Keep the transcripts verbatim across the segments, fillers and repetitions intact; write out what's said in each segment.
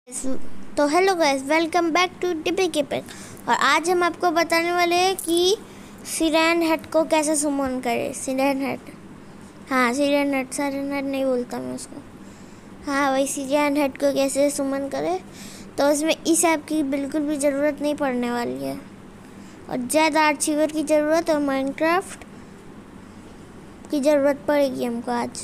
तो hello guys, welcome back to टिपी किपिक। और आज हम आपको बताने वाले हैं कि सिरेन हेड को कैसे सुमन करें। सिरेन हेड, हाँ सिरेन हेड, सिरेन हेड नहीं बोलता मैं उसको। हाँ वही सिरेन हेड को कैसे सुमन करें। तो उसमें इस ऐप की बिल्कुल भी ज़रूरत नहीं पड़ने वाली है और ज़्यादा आर्चिवर की ज़रूरत और माइनक्राफ्ट की ज़रूरत पड़ेगी हमको आज।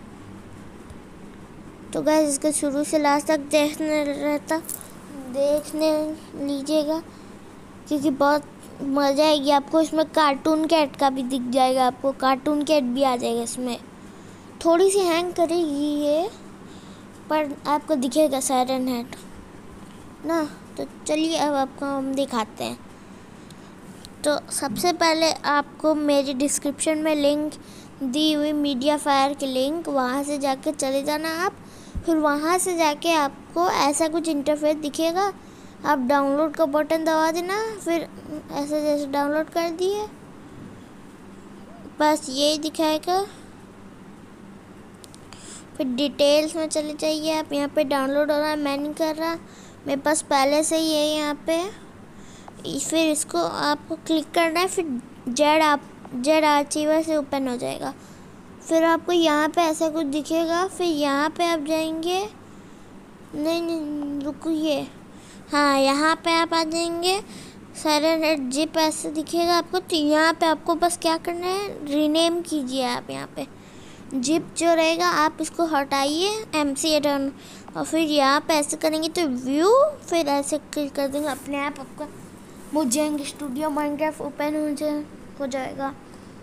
तो गाइस इसको शुरू से लास्ट तक देखने रहता देखने लीजिएगा क्योंकि बहुत मज़ा आएगी आपको। इसमें कार्टून कैट का भी दिख जाएगा, आपको कार्टून कैट भी आ जाएगा। इसमें थोड़ी सी हैंग करेगी ये, पर आपको दिखेगा सायरन हेड ना। तो चलिए अब आपको हम दिखाते हैं। तो सबसे पहले आपको मेरी डिस्क्रिप्शन में लिंक दी हुई मीडिया फायर की लिंक, वहाँ से जाके चले जाना आप। फिर वहाँ से जाके आपको ऐसा कुछ इंटरफेस दिखेगा, आप डाउनलोड का बटन दबा देना। फिर ऐसे जैसे डाउनलोड कर दिए, बस यही दिखाएगा। फिर डिटेल्स में चले जाइए आप। यहाँ पे डाउनलोड हो रहा है, मैं नहीं कर रहा, मेरे पास पहले से ही है यहाँ पे। फिर इसको आपको क्लिक करना है, फिर जेड आप जेड आर्चिवर से ओपन हो जाएगा। फिर आपको यहाँ पे ऐसा कुछ दिखेगा, फिर यहाँ पे आप जाएंगे, नहीं नहीं रुकिए, हाँ यहाँ पे आप आ जाएंगे। सायरन हेड जिप ऐसे दिखेगा आपको। तो यहाँ पे आपको बस क्या करना है, रीनेम कीजिए आप। यहाँ पे जिप जो रहेगा आप इसको हटाइए, एम सी डन, और फिर यहाँ पे ऐसे करेंगे तो व्यू, फिर ऐसे क्लिक कर देंगे, अपने आप आपका मोजेंग स्टूडियो माइनक्राफ्ट ओपन हो जाए हो जाएगा।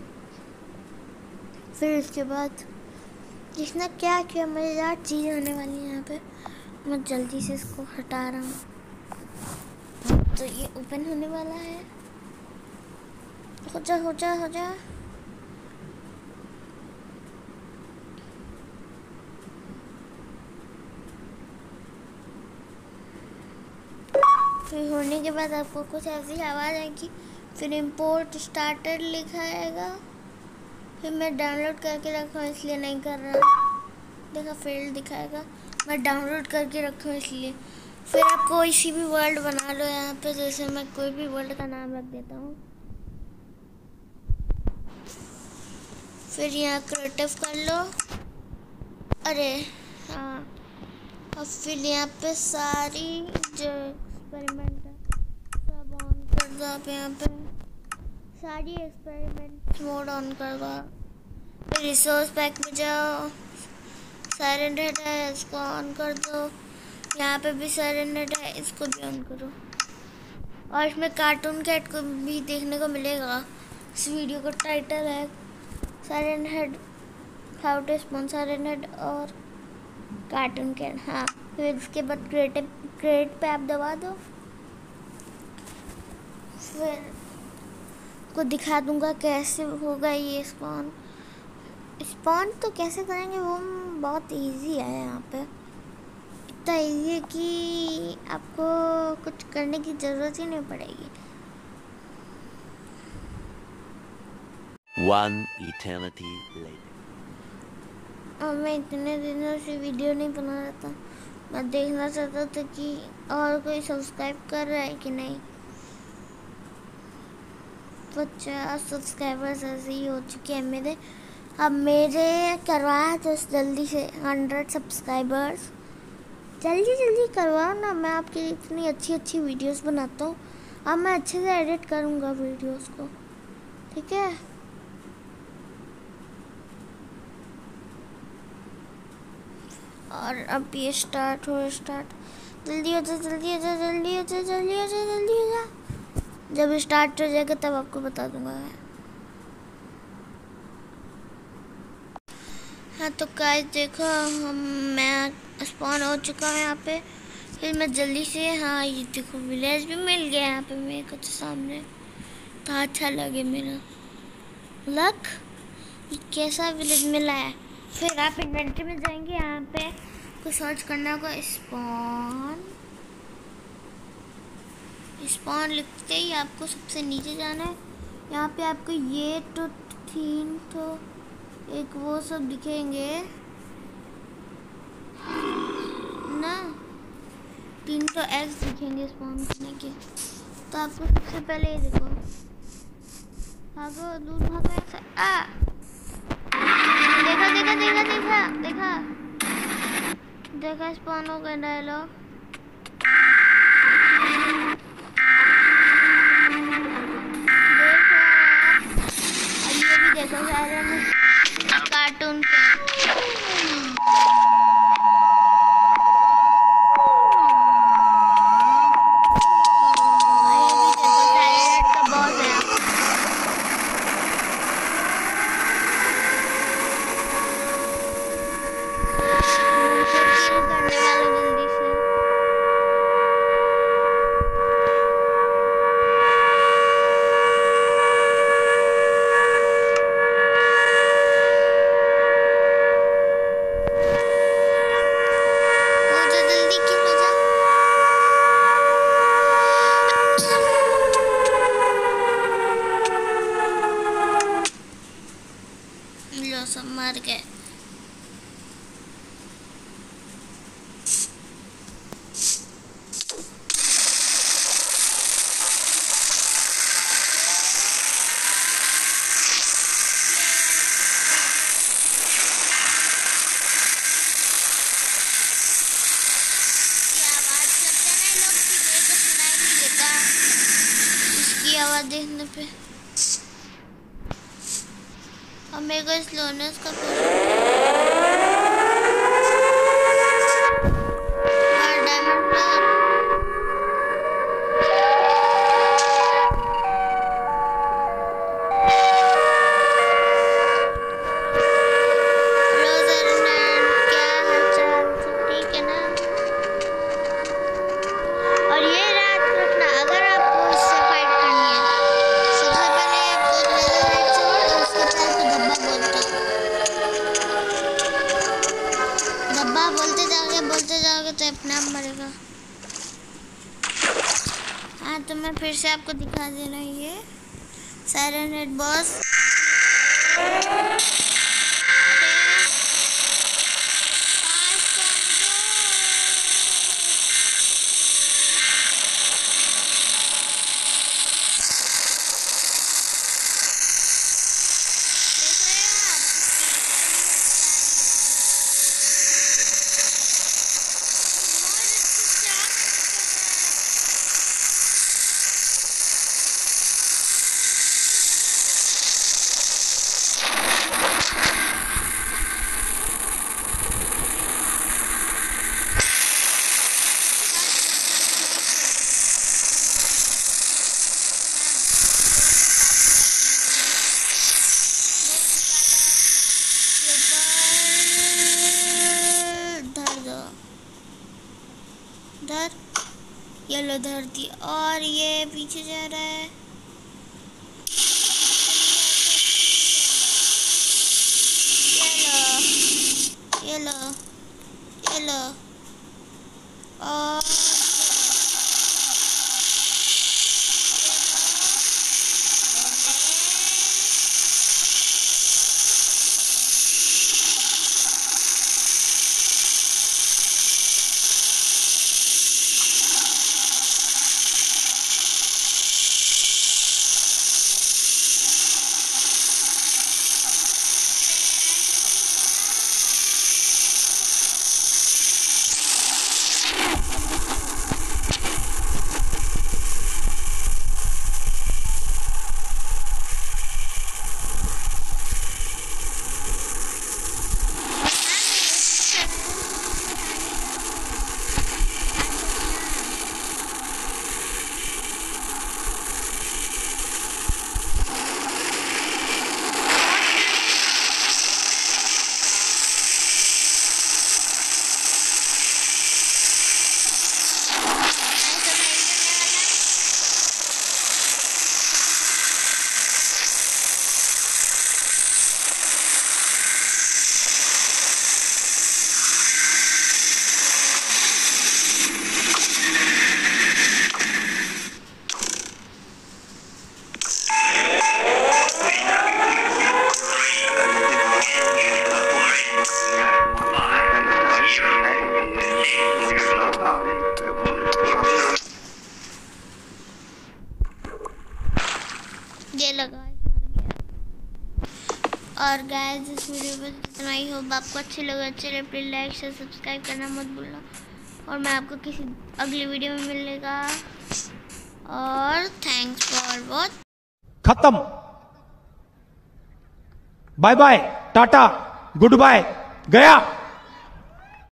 फिर उसके बाद जिसने क्या क्या मज़ेदार चीज़ होने वाली है यहाँ पे। मैं जल्दी से इसको हटा रहा हूँ। तो ये ओपन होने वाला है, हो जा हो जा हो जा। फिर होने के बाद आपको कुछ ऐसी आवाज़ आएगी, फिर इंपोर्ट स्टार्टर लिखा आएगा। फिर मैं डाउनलोड करके रखा हूँ इसलिए नहीं कर रहा, देखा फील्ड दिखाएगा, मैं डाउनलोड करके रखा हूँ इसलिए। फिर आप कोई सी भी वर्ल्ड बना लो यहाँ पे, जैसे मैं कोई भी वर्ल्ड का नाम रख देता हूँ। फिर यहाँ क्रिएटिव कर लो, अरे हाँ। और फिर यहाँ पे सारी जो एक्सपेरिमेंट है सब ऑन कर दो आप। यहाँ पे सारी एक्सपेरिमेंट मोड ऑन कर दो। फिर रिसोर्स पैक में जाओ, सायरन हेड है इसको ऑन कर दो। यहाँ पे भी सायरन हेड है, इसको भी ऑन करो। और इसमें कार्टून कैट को भी देखने को मिलेगा। इस वीडियो का टाइटल है siren head how to spawn siren head और कार्टून कैट। हाँ फिर इसके बाद क्रिएटिव क्रिएट पे आप दबा दो। फिर को दिखा दूंगा कैसे होगा ये स्पॉन। स्पॉन तो कैसे करेंगे वो बहुत इजी है। यहाँ पे इतना इजी है कि आपको कुछ करने की ज़रूरत ही नहीं पड़ेगी। One eternity later. और मैं इतने दिनों से वीडियो नहीं बना रहा था, मैं देखना चाहता था कि और कोई सब्सक्राइब कर रहा है कि नहीं। पचास सब्सक्राइबर्स ऐसे ही हो चुके हैं मेरे। अब मेरे करवाया तो जल्दी से हंड्रेड सब्सक्राइबर्स, जल्दी जल्दी करवाओ ना। मैं आपकी इतनी अच्छी अच्छी वीडियोस बनाता हूँ, अब मैं अच्छे से एडिट करूँगा वीडियोस को, ठीक है। और अब ये स्टार्ट हो स्टार्ट जल्दी हो जा जल्दी हो जा जल्दी हो जा जल्दी हो जा जल्दी हो जा। जब स्टार्ट हो जाएगा तब आपको बता दूंगा। हाँ तो गाइस देखो, हम मैं स्पॉन हो चुका हूँ यहाँ पे। फिर मैं जल्दी से, हाँ ये देखो विलेज भी मिल गया यहाँ पे मेरे को तो सामने। तो अच्छा लगे मेरा लक, ये कैसा विलेज मिला है। फिर आप इन्वेंटरी में जाएंगे, यहाँ पे कुछ सर्च करना होगा, स्पॉन स्पॉन लिखते ही आपको सबसे नीचे जाना है। यहाँ पे आपको ये तो तीन तो एक वो सब दिखेंगे ना, तीन तो एग्स दिखेंगे स्पॉन करने के। तो आपको सबसे पहले ये देखो, भागो दूर भागो ऐसे। आ देखा देखा देखा देखा देखा देखा स्पॉन हो गए डायलॉग। देखो अब ये भी देखो सारे में कार्टून के। सब मर गए। आवाज देखने पे अब मेरे को स्लोनेस का तो अपने आप मरेगा। हाँ तो मैं फिर से आपको दिखा दे रहा हूँ ये साइरन हेड बॉस। धर ये लो धर दी और ये पीछे जा रहा है। ये लो ये लो ये लो और ये लगा और गाइस इस वीडियो में इतना ही। होप आपको अच्छे लगे, अच्छे लगे प्लीज लाइक शेयर सब्सक्राइब करना मत भूलना और मैं आपको किसी अगली वीडियो में मिलेगा और थैंक्स फॉर वॉच। खत्म, बाय बाय, टाटा, गुड बाय, गया।